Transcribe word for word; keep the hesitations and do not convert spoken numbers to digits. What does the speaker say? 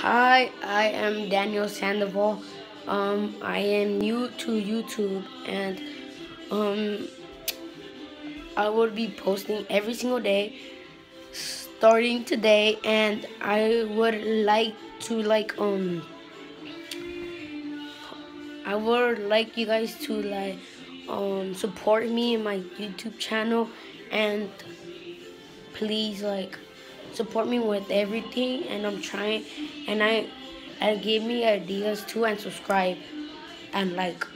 Hi, I am Daniel Sandoval. Um, I am new to YouTube, and um, I will be posting every single day, starting today. And I would like to like um, I would like you guys to like um support me in my YouTube channel, and please like support me with everything. And I'm trying, and I and give me ideas too, and subscribe and like.